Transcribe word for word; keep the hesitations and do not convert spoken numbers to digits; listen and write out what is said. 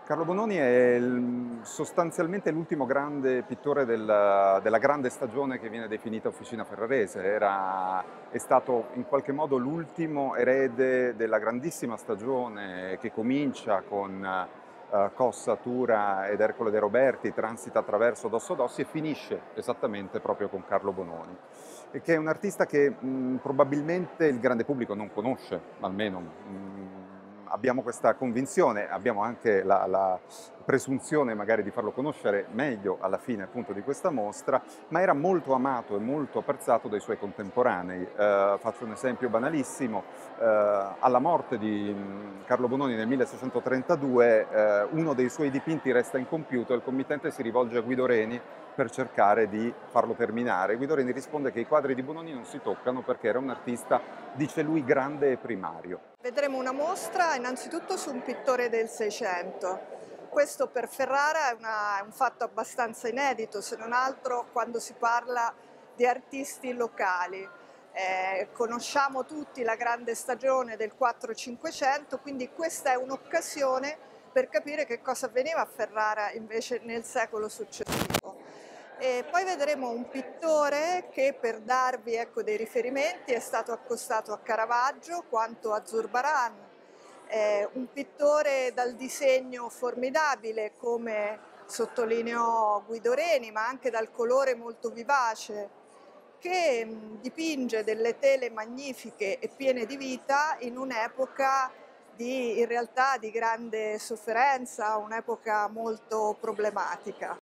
Carlo Bononi è il- sostanzialmente l'ultimo grande pittore del- della grande stagione che viene definita Officina Ferrarese. Era- è stato in qualche modo l'ultimo erede della grandissima stagione che comincia con eh, Cossa, Tura ed Ercole De Roberti, transita attraverso Dosso Dossi e finisce esattamente proprio con Carlo Bononi, e che è un artista che mh, probabilmente il grande pubblico non conosce, almeno. mh, Abbiamo questa convinzione, abbiamo anche la, la presunzione magari di farlo conoscere meglio alla fine appunto di questa mostra, ma era molto amato e molto apprezzato dai suoi contemporanei. Eh, faccio un esempio banalissimo: eh, alla morte di mh, Carlo Bononi nel milleseicentotrentadue, eh, uno dei suoi dipinti resta incompiuto e il committente si rivolge a Guido Reni per cercare di farlo terminare. Guido Reni risponde che i quadri di Bononi non si toccano perché era un artista, dice lui, grande e primario. Vedremo una mostra innanzitutto su un pittore del Seicento. Questo per Ferrara è, una- è un fatto abbastanza inedito, se non altro quando si parla di artisti locali. Eh, conosciamo tutti la grande stagione del quattrocento-cinquecento, quindi questa è un'occasione per capire che cosa avveniva a Ferrara invece nel secolo successivo. E poi vedremo un pittore che, per darvi ecco, dei riferimenti, è stato accostato a Caravaggio quanto a Zurbarán, eh, un pittore dal disegno formidabile, come sottolineò Guido Reni, ma anche dal colore molto vivace, che mh, dipinge delle tele magnifiche e piene di vita in un'epoca di, in realtà di grande sofferenza, un'epoca molto problematica.